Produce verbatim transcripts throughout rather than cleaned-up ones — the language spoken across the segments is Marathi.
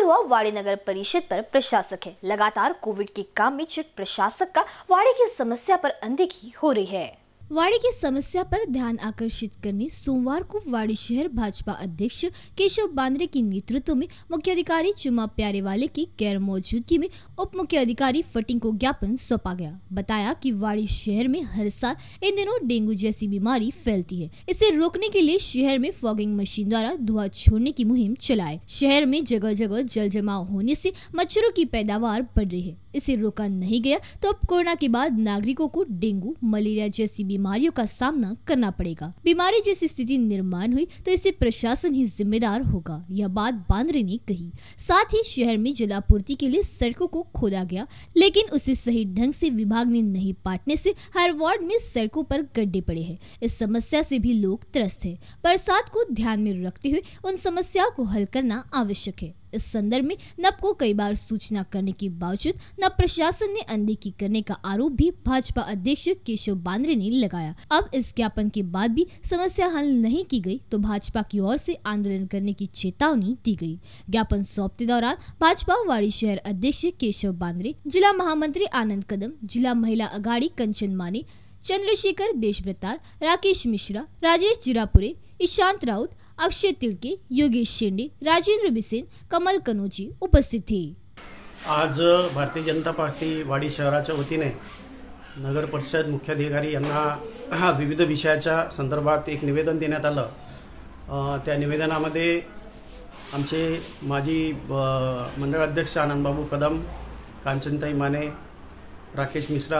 हुआ वाड़ी नगर परिषद पर प्रशासक है। लगातार कोविड के काम में जुट प्रशासक का वाड़ी की समस्या पर अनदेखी हो रही है। वाड़ी की समस्या पर ध्यान आकर्षित करने सोमवार को वाड़ी शहर भाजपा अध्यक्ष केशव बांद्रे के नेतृत्व में मुख्य अधिकारी चुमा प्यारेवाले की गैर मौजूदगी में उप मुख्य अधिकारी फटिंग को ज्ञापन सौंपा गया। बताया कि वाड़ी शहर में हर साल इन दिनों डेंगू जैसी बीमारी फैलती है। इसे रोकने के लिए शहर में फॉगिंग मशीन द्वारा धुआं छोड़ने की मुहिम चलाए। शहर में जगह जगह जल जमाव होने से मच्छरों की पैदावार बढ़ रही है। इसे रोका नहीं गया तो अब कोरोना के बाद नागरिकों को डेंगू मलेरिया जैसी बीमारियों का सामना करना पड़ेगा। बीमारी जैसी स्थिति निर्माण हुई तो इसे प्रशासन ही जिम्मेदार होगा, यह बात बांद्रे ने कही। साथ ही शहर में जलापूर्ति के लिए सड़कों को खोदा गया, लेकिन उसे सही ढंग से विभाग ने नहीं पाटने से हर वार्ड में सड़कों पर गड्ढे पड़े हैं। इस समस्या से भी लोग त्रस्त है। बरसात को ध्यान में रखते हुए उन समस्या को हल करना आवश्यक है। इस संदर्भ में नब को कई बार सूचना करने के बावजूद नब प्रशासन ने अनदेखी करने का आरोप भी भाजपा अध्यक्ष केशव बांद्रे ने लगाया। अब इस ज्ञापन के बाद भी समस्या हल नहीं की गई तो भाजपा की ओर से आंदोलन करने की चेतावनी दी गई। ज्ञापन सौंपते दौरान भाजपा वाड़ी शहर अध्यक्ष केशव बांद्रे, जिला महामंत्री आनंद कदम, जिला महिला अघाड़ी कंचन माने, चंद्रशेखर देशभ्रतार, राकेश मिश्रा, राजेश जिरापुरे, ईशांत राउत, अक्षय तिड़के, योगेश शेंडे, राजेंद्र बिसेन, कमल कनोजी उपस्थित थे। आज भारतीय जनता पार्टी वाडी शहराच्या वतीने नगर परिषद मुख्याधिकारी यांना विविध विषयाच्या संदर्भात एक निवेदन देण्यात आलं। त्या निवेदनामध्ये आमचे माजी मंडळ अध्यक्ष आनंदबाबू कदम, कांचनताई माने, राकेश मिश्रा,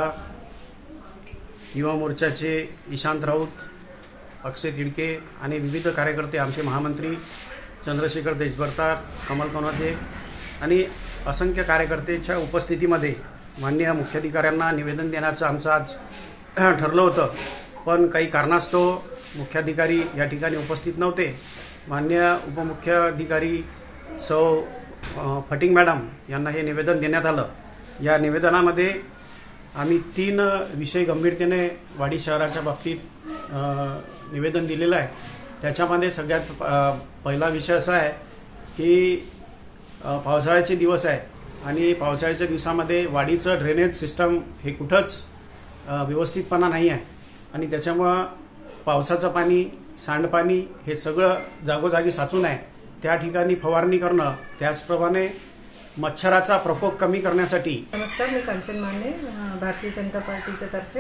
युवा मोर्चाचे ईशांत राऊत, अक्षय तिड़के आणि विविध कार्यकर्ते, आमचे महामंत्री चंद्रशेखर देशभ्रतार, कमल कनोजे आणि असंख्य कार्यकर्त्यांच्या उपस्थितीमध्ये माननीय मुख्याधिकाऱ्यांना निवेदन देण्याचं आमचं आज ठरलं होतं। पण काही कारणास्तव मुख्याधिकारी या ठिकाणी उपस्थित नव्हते। माननीय उपमुख्याधिकारी सौ फटिंग मॅडम यांना हे निवेदन देण्यात आलं। या निवेदनामध्ये आम्ही तीन विषय गंभीरतेने वाडी शहराच्या बाबतीत निवेदन दिलेलं आहे। त्याच्यामध्ये सगळ्यात पहिला विषय असा आहे की पावसाळ्याचे दिवस आहे आणि पावसाळ्याच्या दिवसामध्ये वाडीचं ड्रेनेज सिस्टम हे कुठंच व्यवस्थितपणा नाही आहे आणि त्याच्यामुळे पावसाचं पाणी, सांडपाणी हे सगळं जागोजागी साचून आहे। त्या ठिकाणी फवारणी करणं, त्याचप्रमाणे मच्छराचा प्रकोप कमी करण्यासाठी। नमस्कार, मी कांचन माने, भारतीय जनता पार्टीच्या तर्फे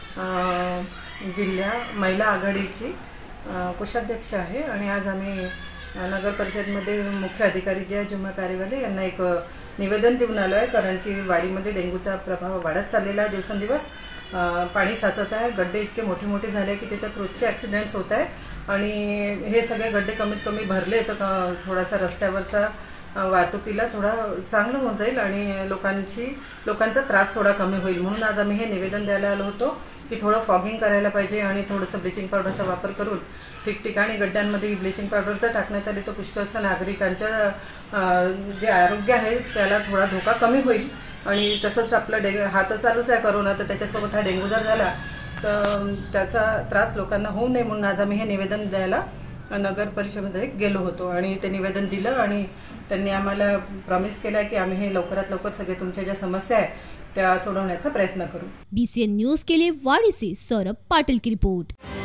जिल्हा महिला आघाडीची कोषाध्यक्ष आहे आणि आज आम्ही नगर परिषदमध्ये मुख्य अधिकारी जे जुमा प्यारेवाले यांना एक निवेदन देऊन आलो आहे। कारण की वाडीमध्ये डेंगूचा प्रभाव वाढत चाललेला आहे। दिवसेंदिवस पाणी साचत आहे, गड्डे इतके मोठे मोठे झाले की त्याच्यात रोजचे ॲक्सिडेंट्स होत आहे आणि हे सगळे गड्डे कमीत कमी भरले तर थोडासा रस्त्यावरचा वाहतुकीला थोडा चांगलं होऊन जाईल आणि लोकांची लोकांचा त्रास थोडा कमी होईल। म्हणून आज आम्ही हे निवेदन द्यायला आलो होतो की थोडं फॉगिंग करायला पाहिजे आणि थोडंसं ब्लिचिंग पावडरचा वापर करून ठिकठिकाणी गड्ड्यांमध्ये ब्लिचिंग पावडरचा टाकण्यात आले तर पुष्कळशा नागरिकांच्या जे आरोग्य आहे त्याला थोडा धोका कमी होईल। आणि तसंच आपलं डेंग हा तर चालूच आहे कोरोना, तर त्याच्यासोबत हा डेंगू जर झाला तर त्याचा त्रास लोकांना होऊ नये म्हणून आज आम्ही हे निवेदन द्यायला नगर परिषदेमध्ये गेलो होतो आणि ते निवेदन दिलं आणि त्यांनी आम्हाला प्रॉमिस केला की आम्ही हे लवकरात लवकर सगळे तुमच्या ज्या समस्या आहे त्या सोडवण्याचा प्रयत्न करू। बीसीएन न्यूज के लिए वाड़ी से सौरभ पाटिल की रिपोर्ट।